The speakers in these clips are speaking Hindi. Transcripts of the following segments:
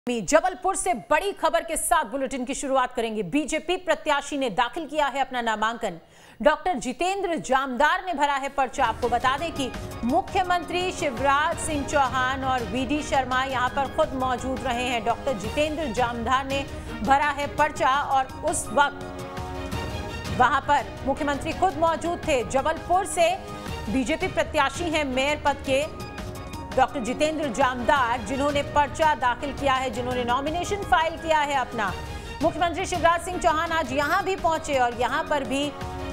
जबलपुर से बड़ी खबर के साथ बुलेटिन की शुरुआत करेंगे। बीजेपी प्रत्याशी ने दाखिल किया है अपना नामांकन। डॉक्टर जितेंद्र जामदार ने भरा है पर्चा। आपको बता दें कि मुख्यमंत्री शिवराज सिंह चौहान और वीडी शर्मा यहां पर खुद मौजूद रहे हैं। डॉक्टर जितेंद्र जामदार ने भरा है पर्चा और उस वक्त वहां पर मुख्यमंत्री खुद मौजूद थे। जबलपुर से बीजेपी प्रत्याशी हैं मेयर पद के डॉक्टर जितेंद्र जामदार, जिन्होंने पर्चा दाखिल किया है, जिन्होंने नॉमिनेशन फाइल किया है अपना। मुख्यमंत्री शिवराज सिंह चौहान आज यहां भी पहुंचे और यहां पर भी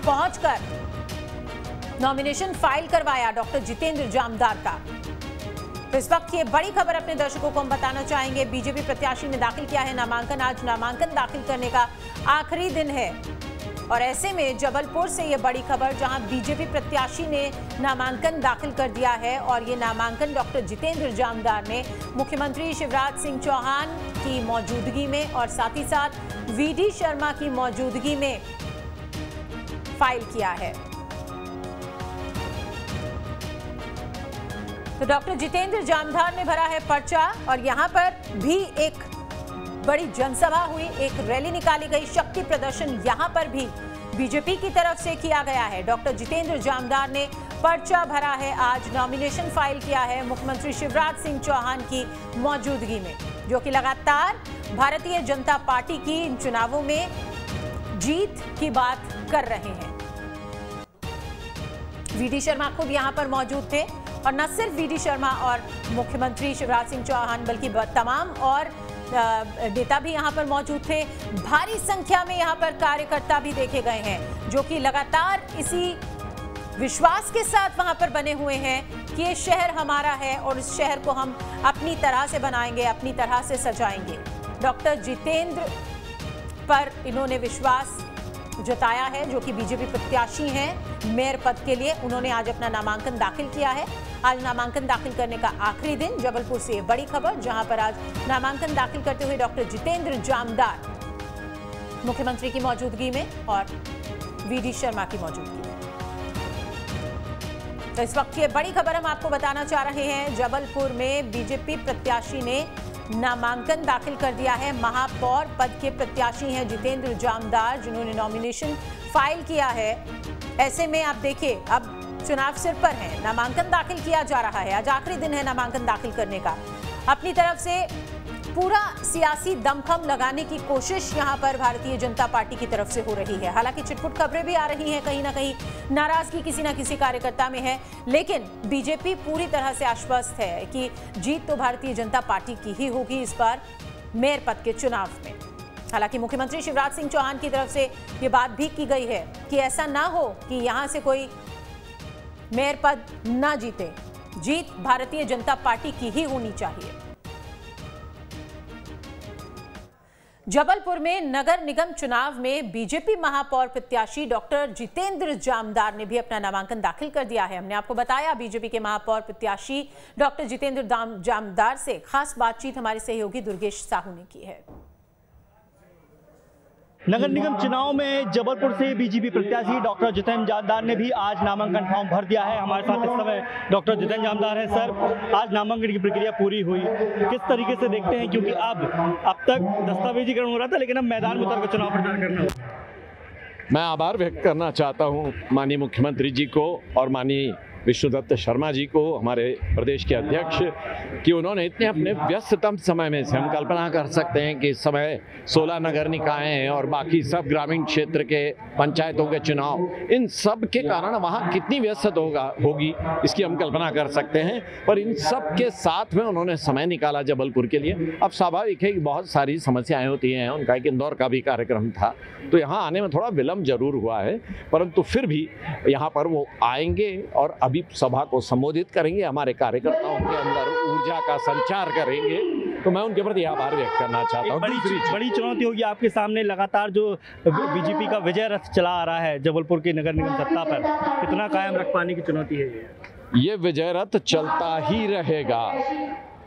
पहुंचकर नॉमिनेशन फाइल करवाया डॉक्टर जितेंद्र जामदार का। तो इस वक्त ये बड़ी खबर अपने दर्शकों को हम बताना चाहेंगे। बीजेपी प्रत्याशी ने दाखिल किया है नामांकन। आज नामांकन दाखिल करने का आखिरी दिन है और ऐसे में जबलपुर से ये बड़ी खबर, जहां बीजेपी प्रत्याशी ने नामांकन दाखिल कर दिया है और ये नामांकन डॉक्टर जितेंद्र जामदार ने मुख्यमंत्री शिवराज सिंह चौहान की मौजूदगी में और साथ ही साथ वीडी शर्मा की मौजूदगी में फाइल किया है। तो डॉक्टर जितेंद्र जामदार ने भरा है पर्चा और यहां पर भी एक बड़ी जनसभा हुई, एक रैली निकाली गई, शक्ति प्रदर्शन यहां पर भी बीजेपी की तरफ से किया गया है। डॉक्टर जितेंद्र जामदार ने पर्चा भरा है, आज नॉमिनेशन फाइल किया है मुख्यमंत्री शिवराज सिंह चौहान की मौजूदगी में, जो कि लगातार भारतीय जनता पार्टी की इन चुनावों में जीत की बात कर रहे हैं। वीडी शर्मा खुद यहां पर मौजूद थे और न सिर्फ वीडी शर्मा और मुख्यमंत्री शिवराज सिंह चौहान बल्कि तमाम और नेता भी यहां पर मौजूद थे। भारी संख्या में यहां पर कार्यकर्ता भी देखे गए हैं, जो कि लगातार इसी विश्वास के साथ वहां पर बने हुए हैं कि ये शहर हमारा है और इस शहर को हम अपनी तरह से बनाएंगे, अपनी तरह से सजाएंगे। डॉक्टर जितेंद्र पर इन्होंने विश्वास जताया है, जो कि बीजेपी प्रत्याशी हैं मेयर पद के लिए। उन्होंने आज अपना नामांकन दाखिल किया है। आज नामांकन दाखिल करने का आखिरी दिन। जबलपुर से ये बड़ी खबर, जहां पर आज नामांकन दाखिल करते हुए डॉक्टर जितेंद्र जामदार मुख्यमंत्री की मौजूदगी में और वीडी शर्मा की मौजूदगी में। तो इस वक्त ये बड़ी खबर हम आपको बताना चाह रहे हैं। जबलपुर में बीजेपी प्रत्याशी ने नामांकन दाखिल कर दिया है। महापौर पद के प्रत्याशी हैं जितेंद्र जामदार, जिन्होंने नॉमिनेशन फाइल किया है। ऐसे में आप देखिए, अब चुनाव सिर पर है, नामांकन दाखिल किया जा रहा है। आज आखिरी दिन है नामांकन दाखिल करने का। अपनी तरफ से पूरा सियासी दमखम लगाने की कोशिश यहां पर भारतीय जनता पार्टी की तरफ से हो रही है। हालांकि छिटपुट खबरें भी आ रही हैं, कहीं ना कहीं नाराजगी किसी ना किसी कार्यकर्ता में है, लेकिन बीजेपी पूरी तरह से आश्वस्त है कि जीत तो भारतीय जनता पार्टी की ही होगी इस बार मेयर पद के चुनाव में। हालांकि मुख्यमंत्री शिवराज सिंह चौहान की तरफ से ये बात भी की गई है कि ऐसा ना हो कि यहां से कोई मेयर पद ना जीते, जीत भारतीय जनता पार्टी की ही होनी चाहिए। जबलपुर में नगर निगम चुनाव में बीजेपी महापौर प्रत्याशी डॉक्टर जितेंद्र जामदार ने भी अपना नामांकन दाखिल कर दिया है। हमने आपको बताया बीजेपी के महापौर प्रत्याशी डॉक्टर जितेंद्र जामदार से खास बातचीत हमारे सहयोगी दुर्गेश साहू ने की है। नगर निगम चुनाव में जबलपुर से बीजेपी प्रत्याशी डॉक्टर जितेंद्र जामदार ने भी आज नामांकन फॉर्म भर दिया है। हमारे साथ इस समय डॉक्टर जितेंद्र जामदार हैं। सर, आज नामांकन की प्रक्रिया पूरी हुई, किस तरीके से देखते हैं, क्योंकि अब तक दस्तावेजीकरण हो रहा था, लेकिन अब मैदान में उतर कर चुनाव प्रचार करना होगा। मैं आभार व्यक्त करना चाहता हूं माननीय मुख्यमंत्री जी को और माननीय विष्णुदत्त शर्मा जी को, हमारे प्रदेश के अध्यक्ष, कि उन्होंने इतने अपने व्यस्ततम समय में से, हम कल्पना कर सकते हैं कि इस समय 16 नगर निकाय हैं और बाकी सब ग्रामीण क्षेत्र के पंचायतों के चुनाव, इन सब के कारण वहाँ कितनी व्यस्त होगी इसकी हम कल्पना कर सकते हैं। पर इन सब के साथ में उन्होंने समय निकाला जबलपुर के लिए। अब स्वाभाविक है कि बहुत सारी समस्याएं होती हैं, उनका एक इंदौर का भी कार्यक्रम था, तो यहाँ आने में थोड़ा विलम्ब जरूर हुआ है, परंतु फिर भी यहाँ पर वो आएंगे और अभी सभा को संबोधित करेंगे, हमारे कार्यकर्ताओं के अंदर ऊर्जा का संचार करेंगे। तो मैं उनके प्रति आभार व्यक्त करना चाहता हूँ। बड़ी चुनौती होगी आपके सामने, लगातार जो बीजेपी का विजय रथ चला आ रहा है जबलपुर की नगर निगम सत्ता पर, कितना कायम रख पाने की चुनौती है ये? विजय रथ चलता ही रहेगा।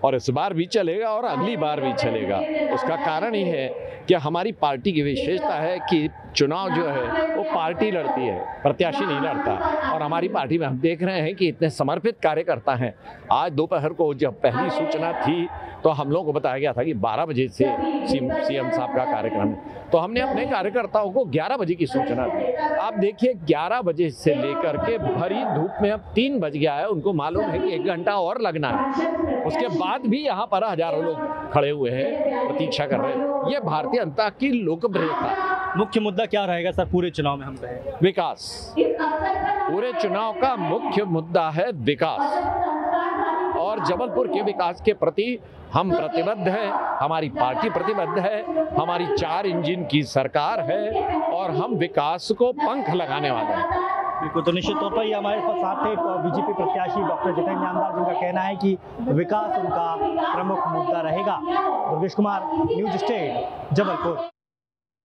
और इस बार भी चलेगा और अगली बार भी चलेगा। उसका कारण ही है कि हमारी पार्टी की विशेषता है कि चुनाव जो है वो पार्टी लड़ती है, प्रत्याशी नहीं लड़ता। और हमारी पार्टी में हम देख रहे हैं कि इतने समर्पित कार्यकर्ता हैं। आज दोपहर को जब पहली सूचना थी तो हम लोगों को बताया गया था कि 12 बजे से सीएम साहब का कार्यक्रम है, तो हमने अपने कार्यकर्ताओं को 11 बजे की सूचना दी। आप देखिए 11 बजे से लेकर के भरी धूप में अब 3 बज गया है, उनको मालूम है कि 1 घंटा और लगना है। उसके बाद भी यहाँ पर हजारों लोग खड़े हुए हैं, प्रतीक्षा कर रहे हैं। ये भारतीय जनता की लोकप्रियता। मुख्य मुद्दा क्या रहेगा सर पूरे चुनाव में हम कहें? विकास। पूरे चुनाव का मुख्य मुद्दा है विकास, और जबलपुर के विकास के प्रति हम प्रतिबद्ध हैं, हमारी पार्टी प्रतिबद्ध है, हमारी 4 इंजन की सरकार है और हम विकास को पंख लगाने वाले हैं। बिल्कुल, तो निश्चित तौर पर ये हमारे साथ थे बीजेपी प्रत्याशी डॉक्टर जितेंद्र जामदार, जिनका कहना है कि विकास उनका प्रमुख मुद्दा रहेगा। Durgesh Kumar, news state, Jabalpur.